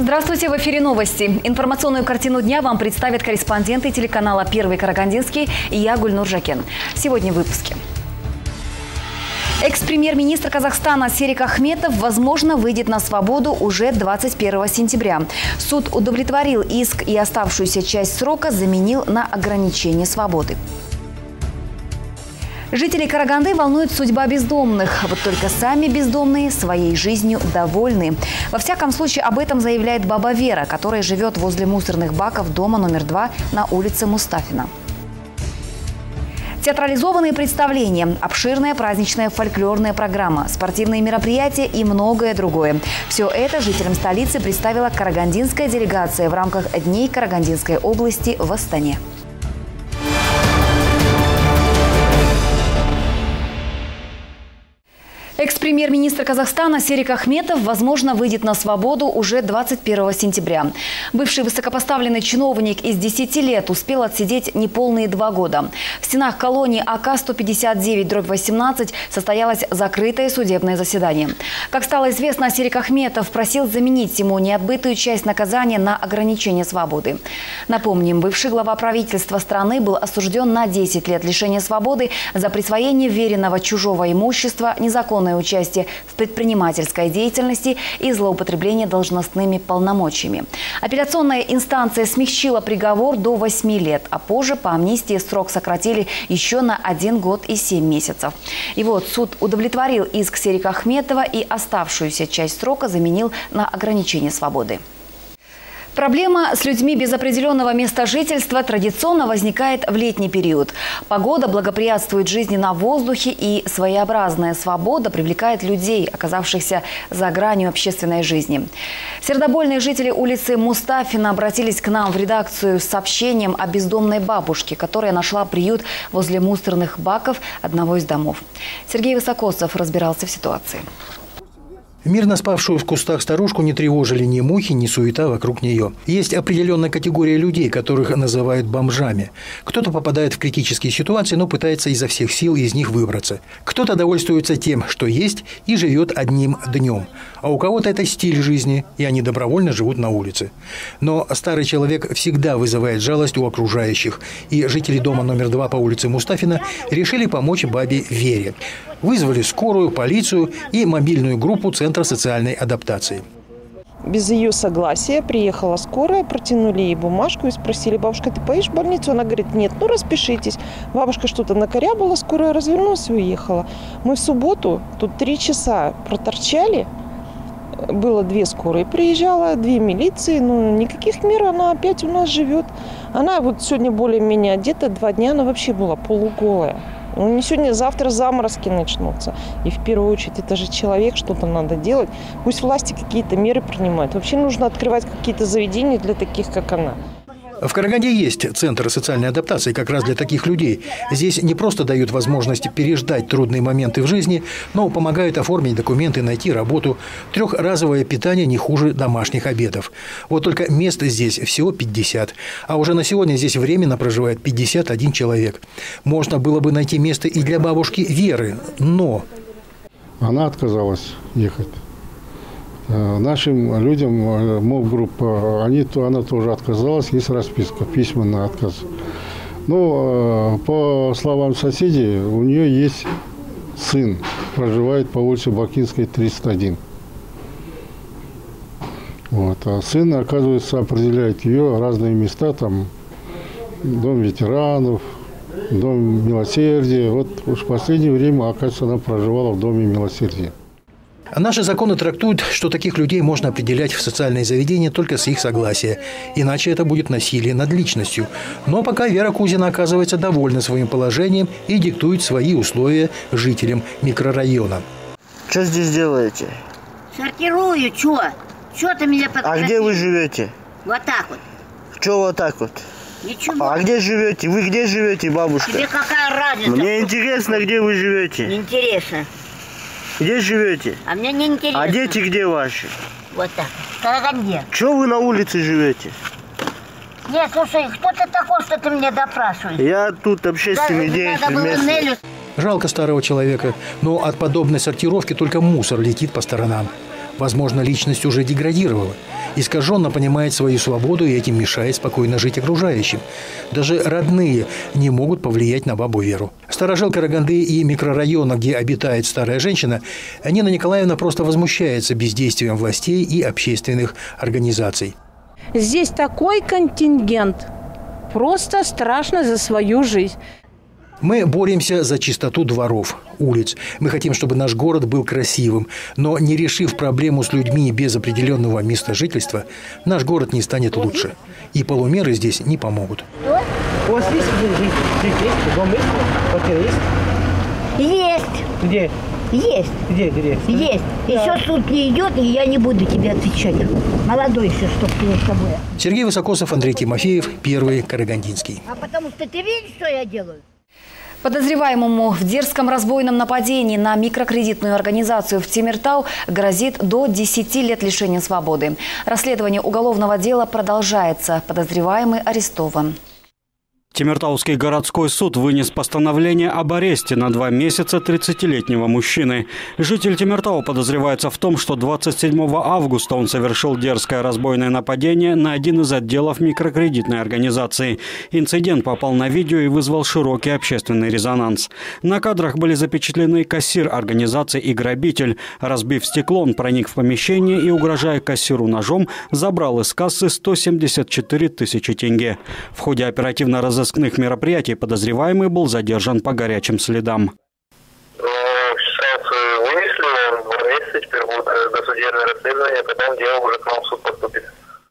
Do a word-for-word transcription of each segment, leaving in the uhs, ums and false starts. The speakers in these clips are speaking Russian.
Здравствуйте, в эфире новости. Информационную картину дня вам представят корреспонденты телеканала «Первый Карагандинский» и я, Гульнур Жакен. Сегодня в выпуске. Экс-премьер-министр Казахстана Серик Ахметов, возможно, выйдет на свободу уже двадцать первого сентября. Суд удовлетворил иск и оставшуюся часть срока заменил на ограничение свободы. Жителей Караганды волнует судьба бездомных. Вот только сами бездомные своей жизнью довольны. Во всяком случае, об этом заявляет баба Вера, которая живет возле мусорных баков дома номер два на улице Мустафина. Театрализованные представления, обширная праздничная фольклорная программа, спортивные мероприятия и многое другое. Все это жителям столицы представила карагандинская делегация в рамках Дней Карагандинской области в Астане. Экс-премьер-министр Казахстана Серик Ахметов, возможно, выйдет на свободу уже двадцать первого сентября. Бывший высокопоставленный чиновник из десяти лет успел отсидеть неполные два года. В стенах колонии А К сто пятьдесят девять дробь восемнадцать состоялось закрытое судебное заседание. Как стало известно, Серик Ахметов просил заменить ему неотбытую часть наказания на ограничение свободы. Напомним, бывший глава правительства страны был осужден на десять лет лишения свободы за присвоение веренного чужого имущества, незаконное участие в предпринимательской деятельности и злоупотребление должностными полномочиями. Апелляционная инстанция смягчила приговор до восьми лет, а позже по амнистии срок сократили еще на один год и семь месяцев. И вот суд удовлетворил иск Серика Ахметова и оставшуюся часть срока заменил на ограничение свободы. Проблема с людьми без определенного места жительства традиционно возникает в летний период. Погода благоприятствует жизни на воздухе, и своеобразная свобода привлекает людей, оказавшихся за гранью общественной жизни. Сердобольные жители улицы Мустафина обратились к нам в редакцию с сообщением о бездомной бабушке, которая нашла приют возле мусорных баков одного из домов. Сергей Высокосов разбирался в ситуации. Мирно спавшую в кустах старушку не тревожили ни мухи, ни суета вокруг нее. Есть определенная категория людей, которых называют бомжами. Кто-то попадает в критические ситуации, но пытается изо всех сил из них выбраться. Кто-то довольствуется тем, что есть, и живет одним днем. А у кого-то это стиль жизни, и они добровольно живут на улице. Но старый человек всегда вызывает жалость у окружающих. И жители дома номер два по улице Мустафина решили помочь бабе Вере. Вызвали скорую, полицию и мобильную группу Центра социальной адаптации. Без ее согласия приехала скорая, протянули ей бумажку и спросили: бабушка, ты поедешь в больницу? Она говорит: нет, ну распишитесь. Бабушка что-то накорябала, скорая развернулась и уехала. Мы в субботу тут три часа проторчали. Было две скорые, приезжала, две милиции, ну никаких мер, она опять у нас живет. Она вот сегодня более-менее одета, два дня она вообще была полуголая. Ну, не сегодня, завтра заморозки начнутся. И в первую очередь это же человек, что-то надо делать. Пусть власти какие-то меры принимают. Вообще нужно открывать какие-то заведения для таких, как она. В Караганде есть Центр социальной адаптации как раз для таких людей. Здесь не просто дают возможность переждать трудные моменты в жизни, но помогают оформить документы, найти работу. Трехразовое питание не хуже домашних обедов. Вот только мест здесь всего пятьдесят. А уже на сегодня здесь временно проживает пятьдесят один человек. Можно было бы найти место и для бабушки Веры, но... Она отказалась ехать. Нашим людям, МОВ-группа, они, она тоже отказалась, есть расписка, письменный отказ. Но, по словам соседей, у нее есть сын, проживает по улице Бакинской, тридцать один. Вот. А сын, оказывается, определяет ее разные места, там, дом ветеранов, дом милосердия. Вот уж в последнее время, оказывается, она проживала в доме милосердия. Наши законы трактуют, что таких людей можно определять в социальные заведения только с их согласия. Иначе это будет насилие над личностью. Но пока Вера Кузина оказывается довольна своим положением и диктует свои условия жителям микрорайона. Что здесь делаете? Сортирую, что? Что ты меня подготовил? А где вы живете? Вот так вот. Что вот так вот? Ничего. А где живете? Вы где живете, бабушка? Тебе какая разница? Мне интересно, где вы живете. Неинтересно. Где живете? А мне не интересно. А дети где ваши? Вот так. В Караганде. Чего вы на улице живете? Нет, слушай, кто ты такой, что ты меня допрашиваешь? Я тут общественный Да, деятель местный. Жалко старого человека, но от подобной сортировки только мусор летит по сторонам. Возможно, личность уже деградировала. Искаженно понимает свою свободу и этим мешает спокойно жить окружающим. Даже родные не могут повлиять на бабу Веру. Старожил Караганды и микрорайона, где обитает старая женщина, Нина Николаевна просто возмущается бездействием властей и общественных организаций. Здесь такой контингент. Просто страшно за свою жизнь. Мы боремся за чистоту дворов, улиц. Мы хотим, чтобы наш город был красивым. Но не решив проблему с людьми без определенного места жительства, наш город не станет лучше. И полумеры здесь не помогут. У вас есть жить? Дом есть? Квартира есть? Есть. Где? Есть. Где? Где? Есть. Еще суд не идет, и я не буду тебе отвечать. Молодой еще, чтоб ты с тобой. Сергей Высокосов, Андрей Тимофеев, Первый Карагандинский. А потому что ты видишь, что я делаю? Подозреваемому в дерзком разбойном нападении на микрокредитную организацию в Темиртау грозит до десяти лет лишения свободы. Расследование уголовного дела продолжается. Подозреваемый арестован. Темиртауский городской суд вынес постановление об аресте на два месяца тридцатилетнего мужчины. Житель Темиртау подозревается в том, что двадцать седьмого августа он совершил дерзкое разбойное нападение на один из отделов микрокредитной организации. Инцидент попал на видео и вызвал широкий общественный резонанс. На кадрах были запечатлены кассир организации и грабитель. Разбив стекло, он проник в помещение и, угрожая кассиру ножом, забрал из кассы сто семьдесят четыре тысячи тенге. В ходе оперативно-розыскных мероприятий подозреваемый был задержан по горячим следам. Ну, санкцию вынесли, два месяца, теперь будет досудебное расследование, потом дело уже к нам в суд поступит.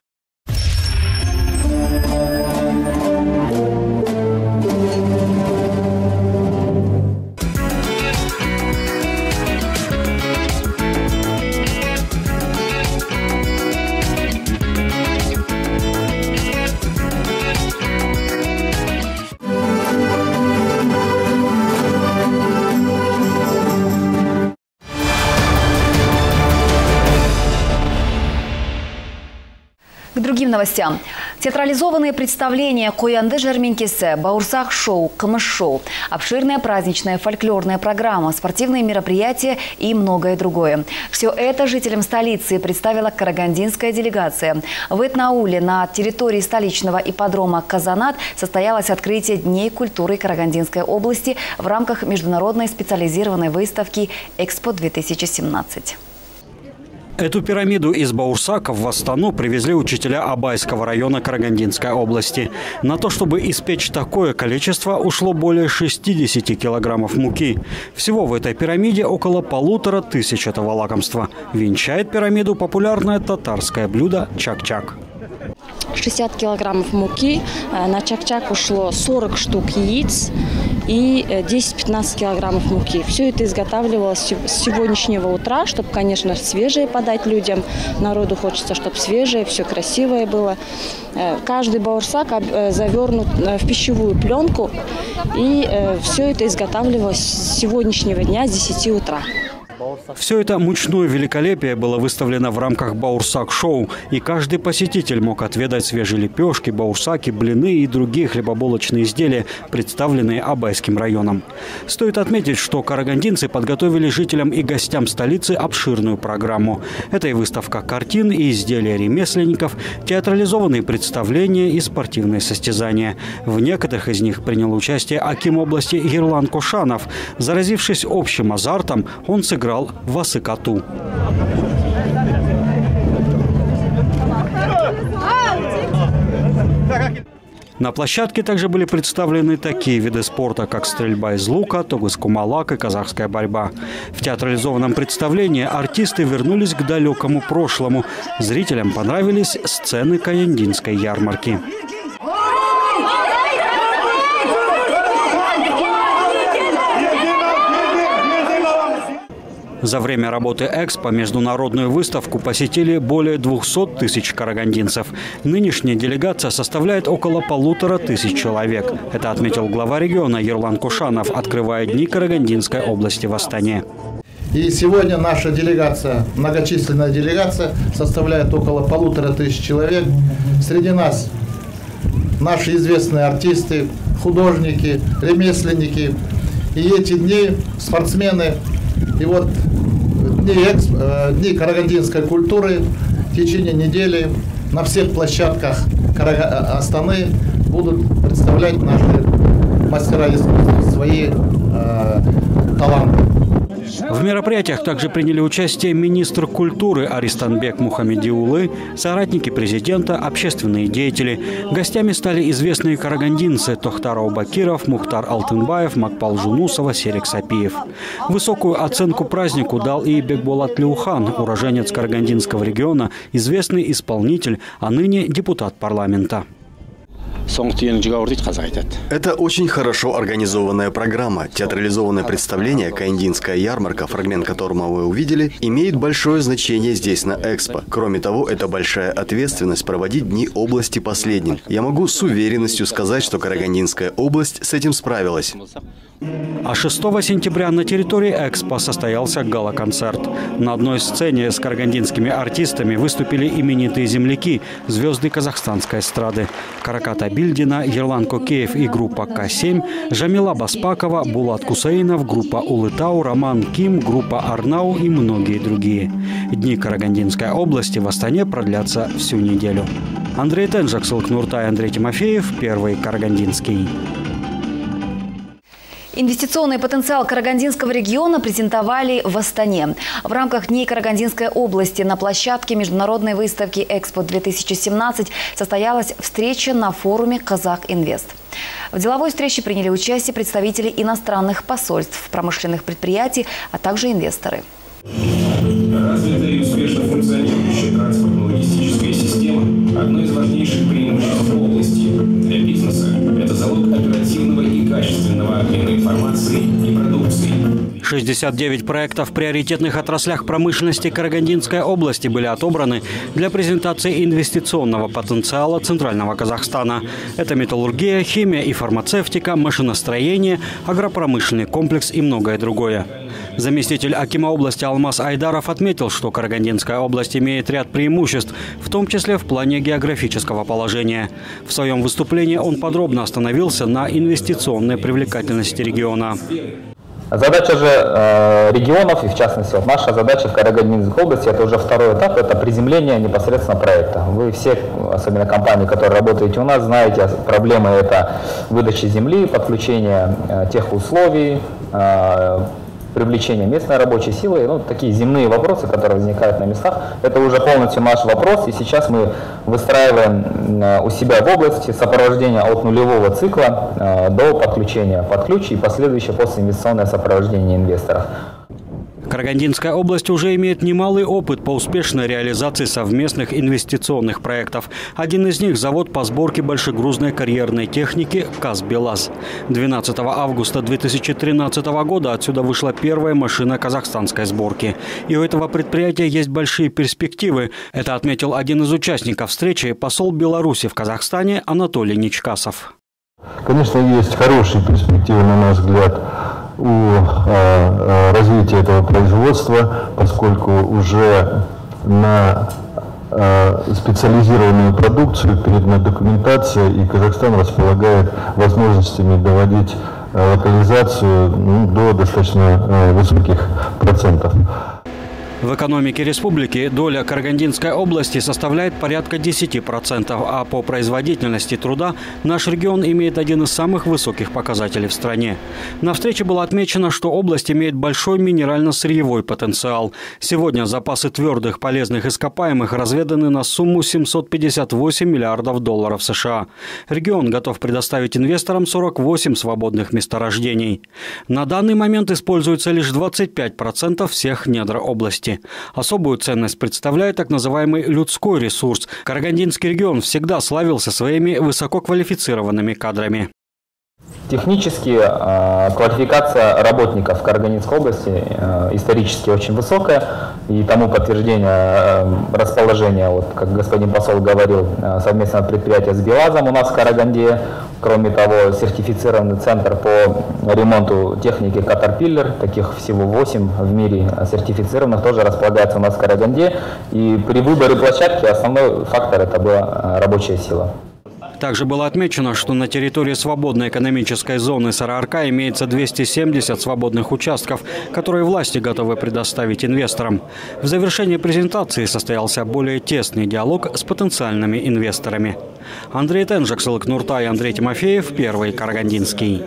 К другим новостям. Театрализованные представления «Коянды Жерменкесе», «Баурсах-шоу», «Камыш-шоу», обширная праздничная фольклорная программа, спортивные мероприятия и многое другое. Все это жителям столицы представила карагандинская делегация. В Этнауле на территории столичного ипподрома «Казанат» состоялось открытие Дней культуры Карагандинской области в рамках международной специализированной выставки «Экспо-две тысячи семнадцать». Эту пирамиду из Баурсака в Астану привезли учителя Абайского района Карагандинской области. На то, чтобы испечь такое количество, ушло более шестидесяти килограммов муки. Всего в этой пирамиде около полутора тысяч этого лакомства. Венчает пирамиду популярное татарское блюдо чак-чак. шестьдесят килограммов муки, на чак-чак ушло сорок штук яиц и десять-пятнадцать килограммов муки. Все это изготавливалось с сегодняшнего утра, чтобы, конечно, свежее подать людям. Народу хочется, чтобы свежее, все красивое было. Каждый баурсак завернут в пищевую пленку, и все это изготавливалось с сегодняшнего дня с десяти утра. Все это мучное великолепие было выставлено в рамках Баурсак-шоу, и каждый посетитель мог отведать свежие лепешки, баурсаки, блины и другие хлебобулочные изделия, представленные Абайским районом. Стоит отметить, что карагандинцы подготовили жителям и гостям столицы обширную программу. Это и выставка картин, и изделия ремесленников, театрализованные представления и спортивные состязания. В некоторых из них принял участие аким области Ерлан Кошанов. Заразившись общим азартом, он сыграл в асыкату. На площадке также были представлены такие виды спорта, как стрельба из лука, тогыс-кумалак и казахская борьба. В театрализованном представлении артисты вернулись к далекому прошлому. Зрителям понравились сцены Каяндинской ярмарки. За время работы Экспо международную выставку посетили более двухсот тысяч карагандинцев. Нынешняя делегация составляет около полутора тысяч человек. Это отметил глава региона Ерлан Кошанов, открывая Дни Карагандинской области в Астане. И сегодня наша делегация, многочисленная делегация, составляет около полутора тысяч человек. Среди нас наши известные артисты, художники, ремесленники. И эти дни спортсмены. И вот Дни, эксп... Дни карагандинской культуры в течение недели на всех площадках Астаны будут представлять наши мастера искусства свои э, таланты. В мероприятиях также приняли участие министр культуры Аристанбек Мухамедиулы, соратники президента, общественные деятели. Гостями стали известные карагандинцы Тохтар Аубакиров, Мухтар Алтынбаев, Макпал Жунусова, Серик Сапиев. Высокую оценку празднику дал и Бекболат Леухан, уроженец Карагандинского региона, известный исполнитель, а ныне депутат парламента. Это очень хорошо организованная программа. Театрализованное представление «Каиндинская ярмарка», фрагмент которого вы увидели, имеет большое значение здесь на Экспо. Кроме того, это большая ответственность проводить Дни области последним. Я могу с уверенностью сказать, что Карагандинская область с этим справилась. А шестого сентября на территории Экспо состоялся гала-концерт. На одной сцене с карагандинскими артистами выступили именитые земляки, звезды казахстанской эстрады. Каракат Абильдина, Ерлан Кокеев и группа К семь, Жамила Баспакова, Булат Кусаинов, группа Улытау, Роман Ким, группа Арнау и многие другие. Дни Карагандинской области в Астане продлятся всю неделю. Андрей Тенжак, Сылкнуртай, Андрей Тимофеев, Первый Карагандинский. Инвестиционный потенциал Карагандинского региона презентовали в Астане. В рамках Дней Карагандинской области на площадке международной выставки «Экспо-две тысячи семнадцать» состоялась встреча на форуме «Казах Инвест». В деловой встрече приняли участие представители иностранных посольств, промышленных предприятий, а также инвесторы. Развитая и успешно функционирующая транспортно-логистическая система – одно из важнейших преимуществ области. Для бизнеса это залог оперативного и качественного обмена информацией и продукцией. шестьдесят девять проектов в приоритетных отраслях промышленности Карагандинской области были отобраны для презентации инвестиционного потенциала Центрального Казахстана. Это металлургия, химия и фармацевтика, машиностроение, агропромышленный комплекс и многое другое. Заместитель акима области Алмаз Айдаров отметил, что Карагандинская область имеет ряд преимуществ, в том числе в плане географического положения. В своем выступлении он подробно остановился на инвестиционной привлекательности региона. Задача же э, регионов, и в частности вот наша задача в Карагандинской области, это уже второй этап, это приземление непосредственно проекта. Вы все, особенно компании, которые работаете у нас, знаете, проблемы это выдачи земли, подключение э, тех условий, э, привлечение местной рабочей силы, ну, такие земные вопросы, которые возникают на местах, это уже полностью наш вопрос, и сейчас мы выстраиваем у себя в области сопровождение от нулевого цикла до подключения под ключ и последующее постинвестиционное сопровождение инвесторов. Карагандинская область уже имеет немалый опыт по успешной реализации совместных инвестиционных проектов. Один из них – завод по сборке большегрузной карьерной техники «КАЗ-БелАЗ». двенадцатого августа две тысячи тринадцатого года отсюда вышла первая машина казахстанской сборки. И у этого предприятия есть большие перспективы. Это отметил один из участников встречи, посол Беларуси в Казахстане Анатолий Ничкасов. Конечно, есть хорошие перспективы, на наш взгляд, у э, развития этого производства, поскольку уже на э, специализированную продукцию передана документация, и Казахстан располагает возможностями доводить э, локализацию ну, до достаточно э, высоких процентов. В экономике республики доля Карагандинской области составляет порядка десяти процентов, а по производительности труда наш регион имеет один из самых высоких показателей в стране. На встрече было отмечено, что область имеет большой минерально-сырьевой потенциал. Сегодня запасы твердых полезных ископаемых разведаны на сумму семьсот пятьдесят восемь миллиардов долларов США. Регион готов предоставить инвесторам сорок восемь свободных месторождений. На данный момент используется лишь двадцать пять процентов всех недр области. Особую ценность представляет так называемый людской ресурс. Карагандинский регион всегда славился своими высококвалифицированными кадрами. Технически э, квалификация работников в Карагандинской области э, исторически очень высокая, и тому подтверждение э, расположения, вот, как господин посол говорил, э, совместное предприятие с БелАЗом у нас в Караганде. Кроме того, сертифицированный центр по ремонту техники Caterpillar, таких всего восемь в мире сертифицированных, тоже располагается у нас в Караганде. И при выборе площадки основной фактор это была рабочая сила. Также было отмечено, что на территории свободной экономической зоны Сарыарка имеется двести семьдесят свободных участков, которые власти готовы предоставить инвесторам. В завершении презентации состоялся более тесный диалог с потенциальными инвесторами. Андрей Тенжик, Сылык Нуртай, Андрей Тимофеев, Первый Карагандинский.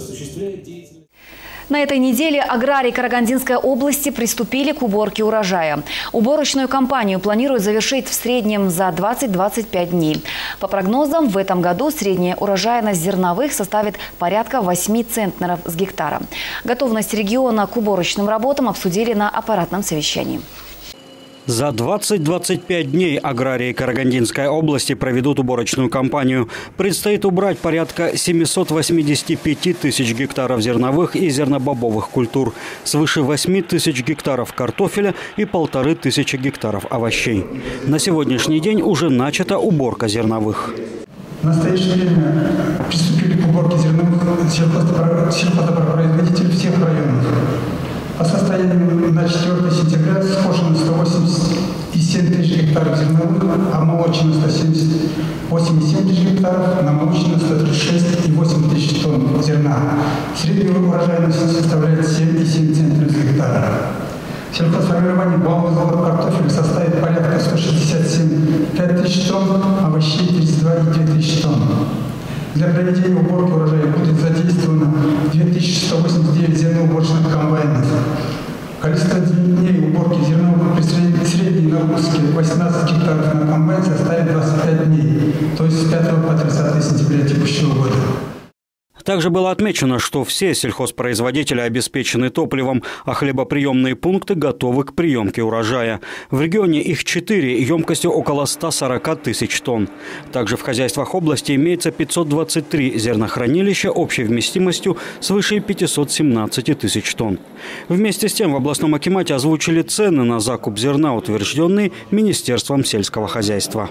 На этой неделе аграрии Карагандинской области приступили к уборке урожая. Уборочную кампанию планируют завершить в среднем за двадцать-двадцать пять дней. По прогнозам, в этом году средняя урожайность зерновых составит порядка восьми центнеров с гектара. Готовность региона к уборочным работам обсудили на аппаратном совещании. За двадцать-двадцать пять дней аграрии Карагандинской области проведут уборочную кампанию. Предстоит убрать порядка семисот восьмидесяти пяти тысяч гектаров зерновых и зернобобовых культур, свыше восьми тысяч гектаров картофеля и полторы тысячи гектаров овощей. На сегодняшний день уже начата уборка зерновых. В настоящее время приступили к уборке зерновых сельхозтоваропроизводителей всех районов. По состоянию на четвёртое сентября скошено сто восемьдесят семь тысяч гектаров зерновых, а молочно сто семьдесят восемь и семь тысяч гектаров, на молочно сто тридцать шесть и восемь тысяч тонн зерна. Средняя урожайность составляет семь и семь центнеров с гектара. Сельхозформирование баллового завода картофеля составит порядка сто шестьдесят семь и пять тысяч тонн, овощей тридцать два и две тысячи тонн. Для проведения уборки урожая будет задействовано две тысячи сто восемьдесят девять зерноуборочных комбайнов. Количество дней уборки зерновых при средней нагрузке восемнадцать гектаров на комбайн составит двадцать пять дней, то есть с пятого по тридцатое сентября текущего года. Также было отмечено, что все сельхозпроизводители обеспечены топливом, а хлебоприемные пункты готовы к приемке урожая. В регионе их четыре, емкостью около ста сорока тысяч тонн. Также в хозяйствах области имеется пятьсот двадцать три зернохранилища общей вместимостью свыше пятисот семнадцати тысяч тонн. Вместе с тем в областном акимате озвучили цены на закуп зерна, утвержденные Министерством сельского хозяйства.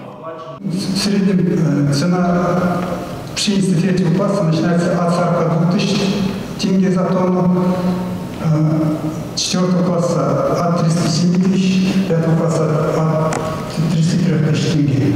Средняя цена пшеницы третьего класса начинается от сорока двух тысяч тенге за тонну, четвертого класса от тридцати семи тысяч, пятого класса от тридцати трёх тысяч тенге.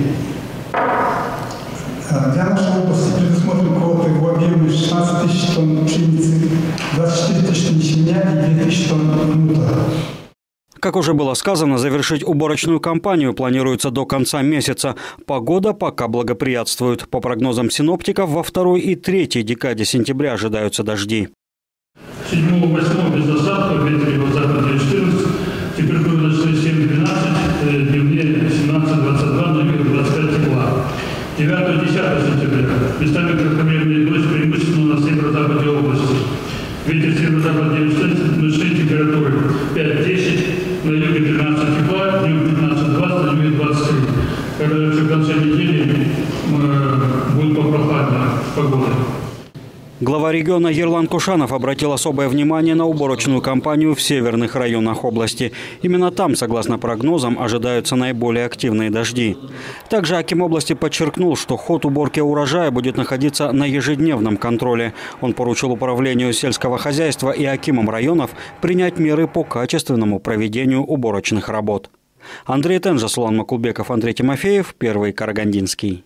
Для нашей области предусмотрены квоты в объеме шестнадцать тысяч тонн пшеницы, двадцать четыре тысячи тонн ячменя и две тысячи тонн мута. Как уже было сказано, завершить уборочную кампанию планируется до конца месяца. Погода пока благоприятствует. По прогнозам синоптиков, во второй и третьей декаде сентября ожидаются дожди. седьмого-восьмого без осадков, ветер юго-западный четырнадцать, температура ночной семь-двенадцать, дневные семнадцать-двадцать два, ночью двадцать пять тепла. девятого-десятого сентября местами кратковременный дождь, преимущественно на северо-западе области. Ветер северо-западный ночной температуры пять-десять, на юге тринадцать тепла, днем пятнадцать-двадцать, на юге двадцать три. Короче, в конце недели э, будет попрохладная погода. Глава региона Ерлан Кушанов обратил особое внимание на уборочную кампанию в северных районах области. Именно там, согласно прогнозам, ожидаются наиболее активные дожди. Также аким области подчеркнул, что ход уборки урожая будет находиться на ежедневном контроле. Он поручил управлению сельского хозяйства и акимам районов принять меры по качественному проведению уборочных работ. Андрей Тенжик, Сулан Макулбеков, Андрей Тимофеев, Первый Карагандинский.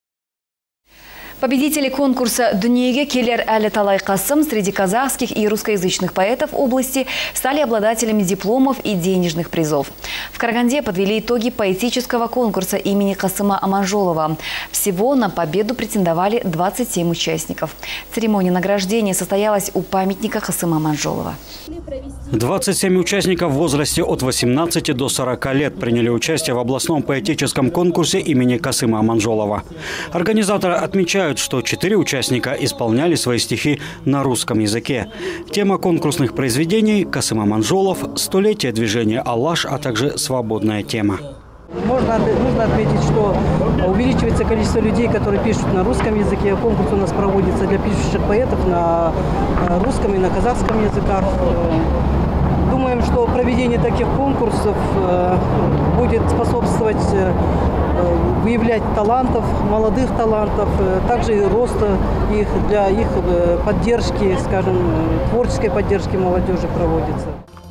Победители конкурса «Дүниеге келер әлі талай қасым» среди казахских и русскоязычных поэтов области стали обладателями дипломов и денежных призов. В Караганде подвели итоги поэтического конкурса имени Касыма Аманжолова. Всего на победу претендовали двадцать семь участников. Церемония награждения состоялась у памятника Касыма Аманжолова. двадцать семь участников в возрасте от восемнадцати до сорока лет приняли участие в областном поэтическом конкурсе имени Касыма Аманжолова. Организаторы отмечают, что четыре участника исполняли свои стихи на русском языке. Тема конкурсных произведений – Касым Аманжолов, столетие движения «Алаш», а также свободная тема. Можно, нужно отметить, что увеличивается количество людей, которые пишут на русском языке. Конкурс у нас проводится для пишущих поэтов на русском и на казахском языках. Думаем, что проведение таких конкурсов будет способствовать выявлять талантов, молодых талантов, также и роста их, для их поддержки, скажем, творческой поддержки молодежи проводится.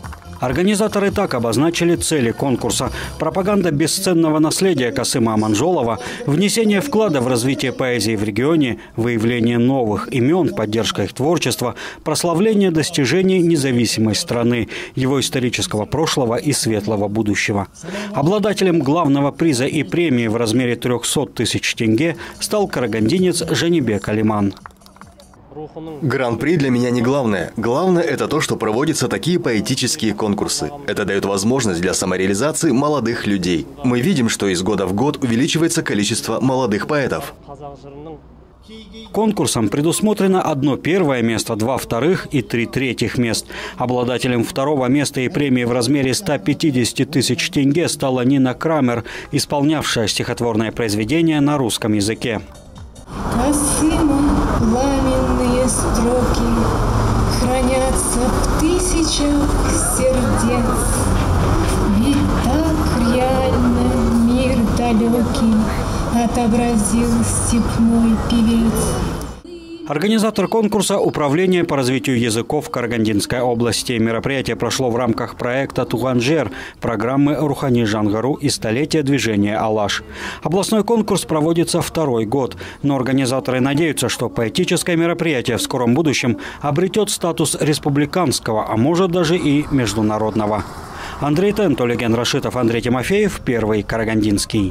Организаторы так обозначили цели конкурса: пропаганда бесценного наследия Касыма Аманжолова, внесение вклада в развитие поэзии в регионе, выявление новых имен, поддержка их творчества, прославление достижений независимой страны, его исторического прошлого и светлого будущего. Обладателем главного приза и премии в размере трёхсот тысяч тенге стал карагандинец Жанибек Алиман. Гран-при для меня не главное. Главное – это то, что проводятся такие поэтические конкурсы. Это дает возможность для самореализации молодых людей. Мы видим, что из года в год увеличивается количество молодых поэтов. Конкурсом предусмотрено одно первое место, два вторых и три третьих мест. Обладателем второго места и премии в размере ста пятидесяти тысяч тенге стала Нина Крамер, исполнявшая стихотворное произведение на русском языке. Косыма пламенные строки хранятся в тысячах сердец. Ведь так реально мир далекий отобразил степной певец. Организатор конкурса – Управление по развитию языков Карагандинской области. Мероприятие прошло в рамках проекта «Туганжер» программы «Рухани Жангару» и «Столетие движения Алаш». Областной конкурс проводится второй год, но организаторы надеются, что поэтическое мероприятие в скором будущем обретет статус республиканского, а может даже и международного. Андрей Тен, Толеген Рашитов, Андрей Тимофеев, Первый Карагандинский.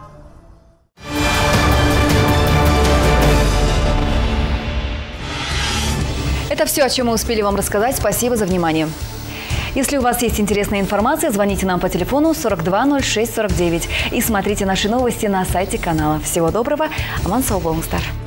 Это все, о чем мы успели вам рассказать. Спасибо за внимание. Если у вас есть интересная информация, звоните нам по телефону сорок два ноль шесть сорок девять и смотрите наши новости на сайте канала. Всего доброго. Аман сау болыңыздар.